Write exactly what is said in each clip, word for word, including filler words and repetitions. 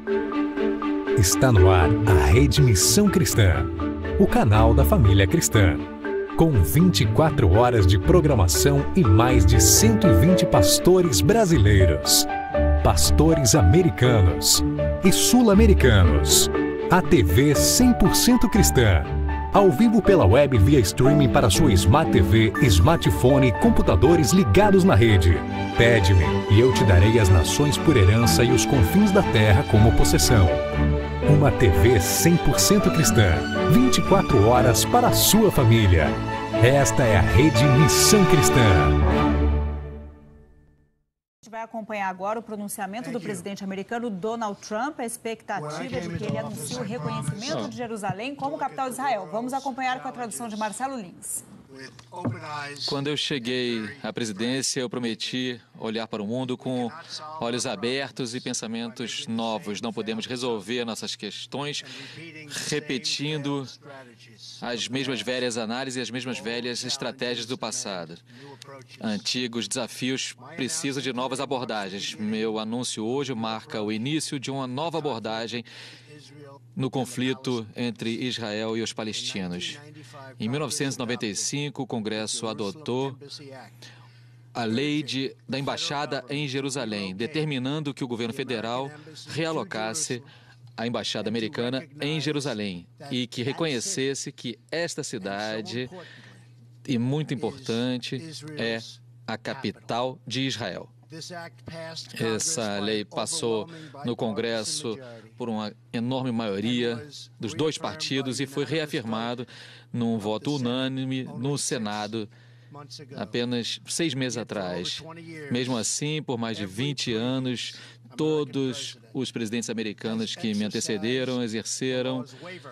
Está no ar a Rede Missão Cristã, o canal da família cristã. Com vinte e quatro horas de programação e mais de cento e vinte pastores brasileiros, pastores americanos e sul-americanos. A T V cem por cento cristã. Ao vivo pela web via streaming para sua Smart T V, smartphone e computadores ligados na rede. Pede-me e eu te darei as nações por herança e os confins da terra como possessão. Uma T V cem por cento cristã, vinte e quatro horas para a sua família. Esta é a Rede Missão Cristã. A gente vai acompanhar agora o pronunciamento do presidente americano Donald Trump, a expectativa de que ele anuncie o reconhecimento de Jerusalém como capital de Israel. Vamos acompanhar com a tradução de Marcelo Lins. Quando eu cheguei à presidência, eu prometi olhar para o mundo com olhos abertos e pensamentos novos. Não podemos resolver nossas questões repetindo as mesmas velhas análises e as mesmas velhas estratégias do passado. Antigos desafios precisam de novas abordagens. Meu anúncio hoje marca o início de uma nova abordagem no conflito entre Israel e os palestinos. Em mil novecentos e noventa e cinco, o Congresso adotou a lei de, da Embaixada em Jerusalém, determinando que o governo federal realocasse a Embaixada Americana em Jerusalém e que reconhecesse que esta cidade, e muito importante, é a capital de Israel. Essa lei passou no Congresso por uma enorme maioria dos dois partidos e foi reafirmado num voto unânime no Senado apenas seis meses atrás. Mesmo assim, por mais de vinte anos, todos os presidentes americanos que me antecederam exerceram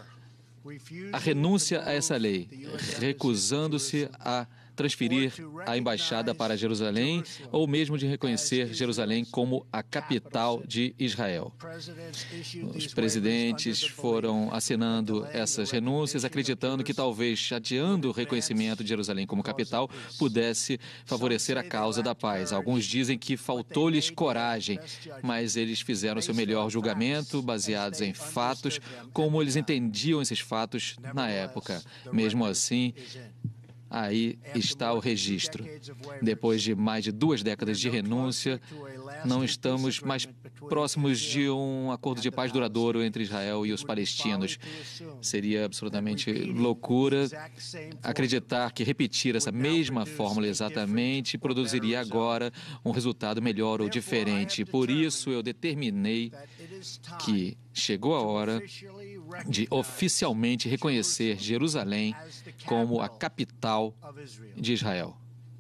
a renúncia a essa lei, recusando-se a transferir a embaixada para Jerusalém ou mesmo de reconhecer Jerusalém como a capital de Israel. Os presidentes foram assinando essas renúncias, acreditando que talvez adiando o reconhecimento de Jerusalém como capital pudesse favorecer a causa da paz. Alguns dizem que faltou-lhes coragem, mas eles fizeram seu melhor julgamento baseados em fatos, como eles entendiam esses fatos na época. Mesmo assim, aí está o registro. Depois de mais de duas décadas de renúncia, não estamos mais próximos de um acordo de paz duradouro entre Israel e os palestinos. Seria absolutamente loucura acreditar que repetir essa mesma fórmula exatamente produziria agora um resultado melhor ou diferente. Por isso, eu determinei que chegou a hora de oficialmente reconhecer Jerusalém como a capital de Israel.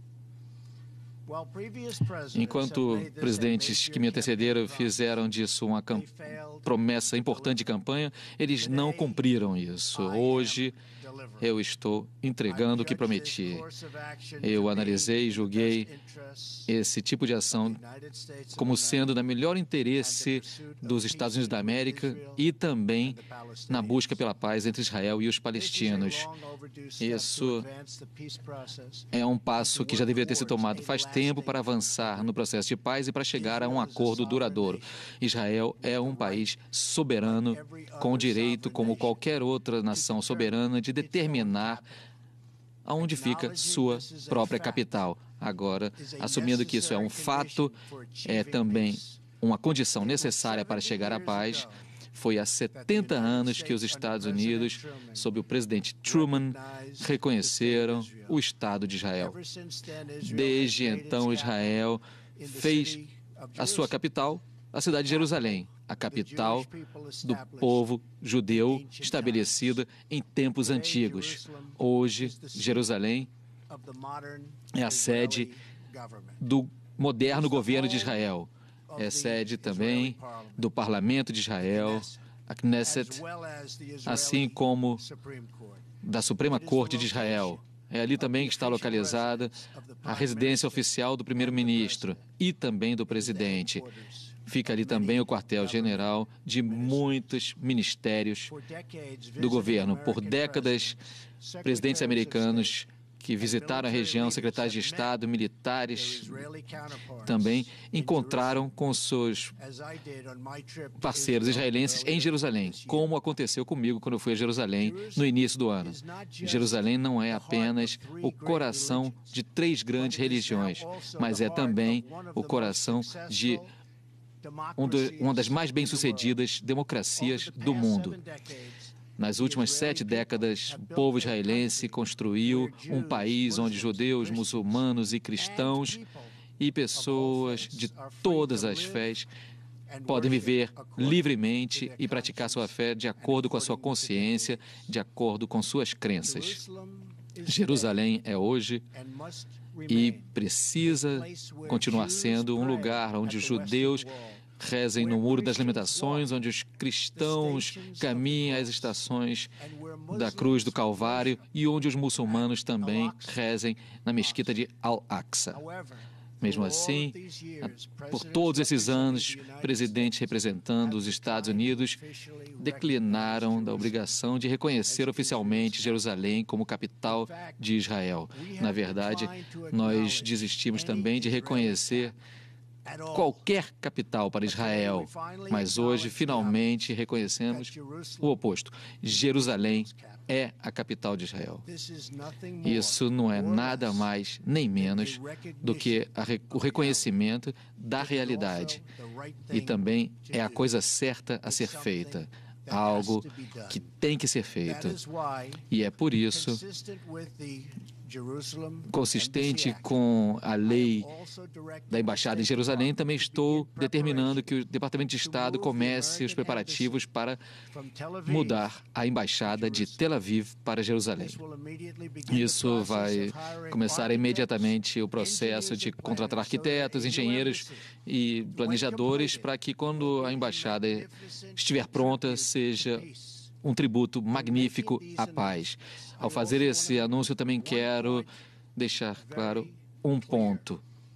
Enquanto presidentes que me antecederam fizeram disso uma promessa importante de campanha, eles não cumpriram isso. Hoje, eu estou entregando o que prometi. Eu analisei e julguei esse tipo de ação como sendo no melhor interesse dos Estados Unidos da América e também na busca pela paz entre Israel e os palestinos. Isso é um passo que já deveria ter sido tomado faz tempo para avançar no processo de paz e para chegar a um acordo duradouro. Israel é um país soberano, com direito, como qualquer outra nação soberana, de determinar aonde fica sua própria capital. Agora, assumindo que isso é um fato, é também uma condição necessária para chegar à paz. Foi há setenta anos que os Estados Unidos, sob o presidente Truman, reconheceram o Estado de Israel. Desde então, Israel fez a sua capital a cidade de Jerusalém, a capital do povo judeu estabelecida em tempos antigos. Hoje, Jerusalém é a sede do moderno governo de Israel. É sede também do Parlamento de Israel, a Knesset, assim como da Suprema Corte de Israel. É ali também que está localizada a residência oficial do primeiro-ministro e também do presidente. Fica ali também o quartel-general de muitos ministérios do governo. Por décadas, presidentes americanos que visitaram a região, secretários de Estado, militares, também encontraram com seus parceiros israelenses em Jerusalém, como aconteceu comigo quando eu fui a Jerusalém no início do ano. Jerusalém não é apenas o coração de três grandes religiões, mas é também o coração de um do, uma das mais bem-sucedidas democracias do mundo. Nas últimas sete décadas, o povo israelense construiu um país onde judeus, muçulmanos e cristãos e pessoas de todas as fés podem viver livremente e praticar sua fé de acordo com a sua consciência, de acordo com suas crenças. Jerusalém é hoje e precisa continuar sendo um lugar onde os judeus rezem no Muro das Lamentações, onde os cristãos caminhem às estações da Cruz do Calvário e onde os muçulmanos também rezem na mesquita de Al-Aqsa. Mesmo assim, por todos esses anos, presidentes representando os Estados Unidos declinaram da obrigação de reconhecer oficialmente Jerusalém como capital de Israel. Na verdade, nós desistimos também de reconhecer qualquer capital para Israel, mas hoje finalmente reconhecemos o oposto. Jerusalém é a capital de Israel. Isso não é nada mais nem menos do que a, o reconhecimento da realidade e também é a coisa certa a ser feita, algo que tem que ser feito. E é por isso, consistente com a lei da Embaixada em Jerusalém, também estou determinando que o Departamento de Estado comece os preparativos para mudar a Embaixada de Tel Aviv para Jerusalém. Isso vai começar imediatamente o processo de contratar arquitetos, engenheiros e planejadores para que, quando a Embaixada estiver pronta, seja um tributo magnífico à paz. Ao fazer esse anúncio, eu também quero deixar claro um ponto.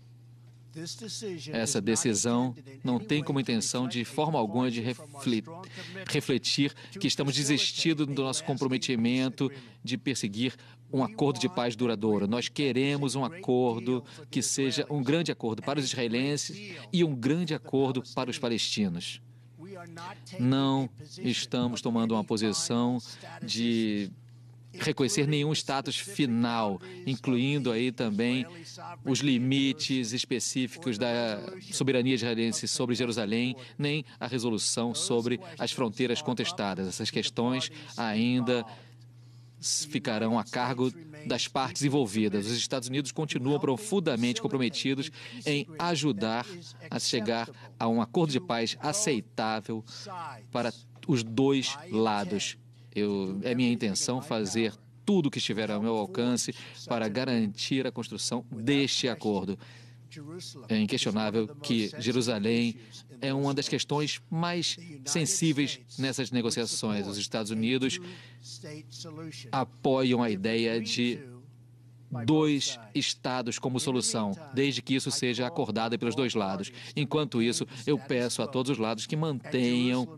Essa decisão não tem como intenção, de forma alguma, de refletir que estamos desistindo do nosso comprometimento de perseguir um acordo de paz duradouro. Nós queremos um acordo que seja um grande acordo para os israelenses e um grande acordo para os palestinos. Não estamos tomando uma posição de reconhecer nenhum status final, incluindo aí também os limites específicos da soberania israelense sobre Jerusalém, nem a resolução sobre as fronteiras contestadas. Essas questões ainda ficarão a cargo das partes envolvidas. Os Estados Unidos continuam profundamente comprometidos em ajudar a chegar a um acordo de paz aceitável para os dois lados. Eu, é minha intenção fazer tudo o que estiver ao meu alcance para garantir a construção deste acordo. É inquestionável que Jerusalém é uma das questões mais sensíveis nessas negociações. Os Estados Unidos apoiam a ideia de dois estados como solução, desde que isso seja acordado pelos dois lados. Enquanto isso, eu peço a todos os lados que mantenham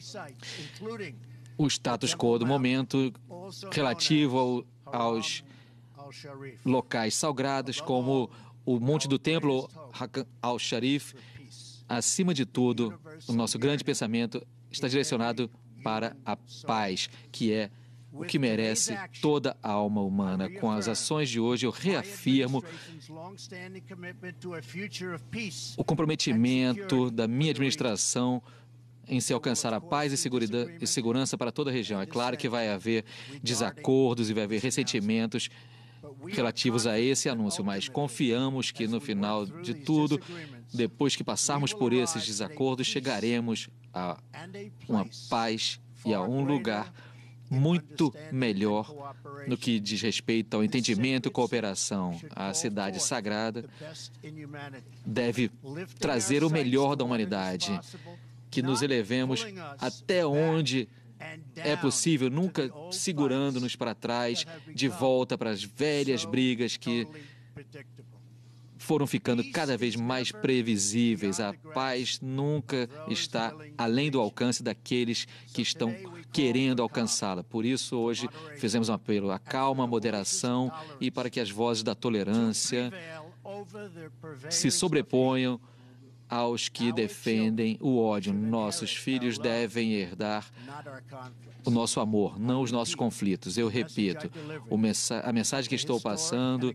o status quo do momento relativo ao, aos locais sagrados, como o Monte do Templo al-Sharif. Acima de tudo, o nosso grande pensamento está direcionado para a paz, que é o que merece toda a alma humana. Com as ações de hoje, eu reafirmo o comprometimento da minha administração em se alcançar a paz e segurança para toda a região. É claro que vai haver desacordos e vai haver ressentimentos relativos a esse anúncio, mas confiamos que no final de tudo, depois que passarmos por esses desacordos, chegaremos a uma paz e a um lugar muito melhor no que diz respeito ao entendimento e cooperação. A cidade sagrada deve trazer o melhor da humanidade, que nos elevemos até onde é possível, nunca segurando-nos para trás, de volta para as velhas brigas que foram ficando cada vez mais previsíveis. A paz nunca está além do alcance daqueles que estão querendo alcançá-la. Por isso, hoje, fizemos um apelo à calma, à moderação e para que as vozes da tolerância se sobreponham aos que defendem o ódio. Nossos filhos devem herdar o nosso amor, não os nossos conflitos. Eu repito, o mensa- a mensagem que estou passando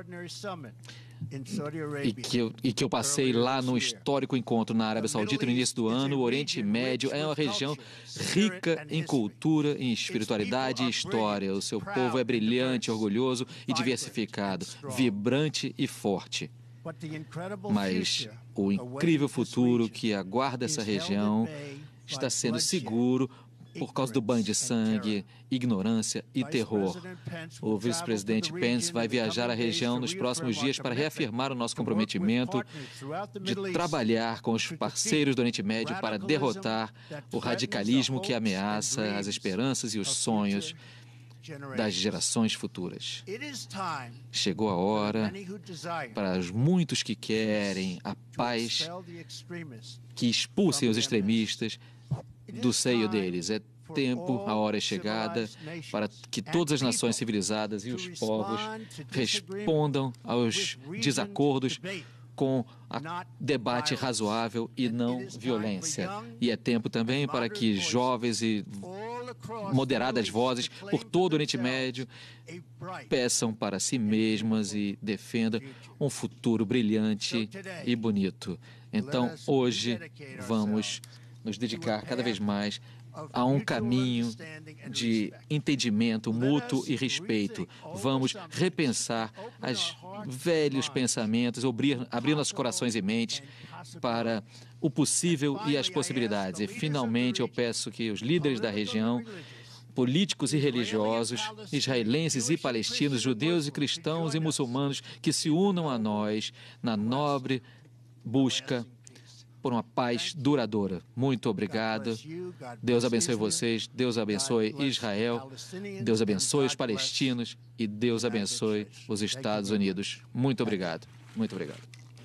e que, eu, e que eu passei lá no histórico encontro na Arábia Saudita no início do ano, o Oriente Médio é uma região rica em cultura, em espiritualidade e história. O seu povo é brilhante, orgulhoso e diversificado, vibrante e forte. Mas o incrível futuro que aguarda essa região está sendo seguro por causa do banho de sangue, ignorância e terror. O vice-presidente Pence vai viajar à região nos próximos dias para reafirmar o nosso comprometimento de trabalhar com os parceiros do Oriente Médio para derrotar o radicalismo que ameaça as esperanças e os sonhos das gerações futuras. Chegou a hora para os muitos que querem a paz que expulsem os extremistas do seio deles. É tempo, a hora é chegada para que todas as nações civilizadas e os povos respondam aos desacordos com a debate razoável e não violência. E é tempo também para que jovens e moderadas vozes por todo o Oriente Médio peçam para si mesmas e defendam um futuro brilhante e bonito. Então, hoje, vamos nos dedicar cada vez mais a um caminho de entendimento mútuo e respeito. Vamos repensar os velhos pensamentos, abrir, abrir nossos corações e mentes para o possível e as possibilidades. E, finalmente, eu peço que os líderes da região, políticos e religiosos, israelenses e palestinos, judeus e cristãos e muçulmanos, que se unam a nós na nobre busca por uma paz duradoura. Muito obrigado. Deus abençoe vocês, Deus abençoe Israel, Deus abençoe os palestinos e Deus abençoe os Estados Unidos. Muito obrigado. Muito obrigado.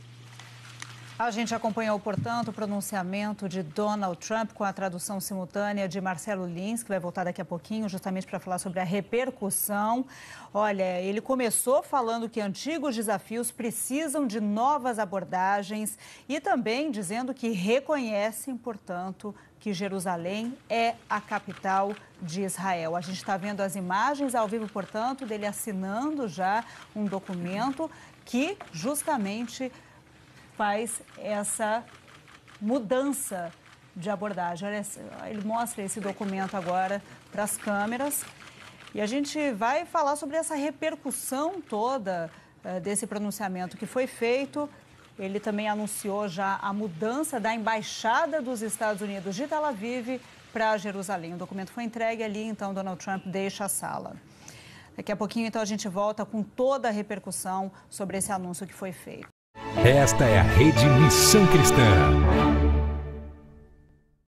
A gente acompanhou, portanto, o pronunciamento de Donald Trump com a tradução simultânea de Marcelo Lins, que vai voltar daqui a pouquinho, justamente para falar sobre a repercussão. Olha, ele começou falando que antigos desafios precisam de novas abordagens e também dizendo que reconhecem, portanto, que Jerusalém é a capital de Israel. A gente está vendo as imagens ao vivo, portanto, dele assinando já um documento que justamente faz essa mudança de abordagem. Olha, ele mostra esse documento agora para as câmeras e a gente vai falar sobre essa repercussão toda uh, desse pronunciamento que foi feito. Ele também anunciou já a mudança da Embaixada dos Estados Unidos de Tel Aviv para Jerusalém. O documento foi entregue ali, então Donald Trump deixa a sala. Daqui a pouquinho, então, a gente volta com toda a repercussão sobre esse anúncio que foi feito. Esta é a Rede Missão Cristã.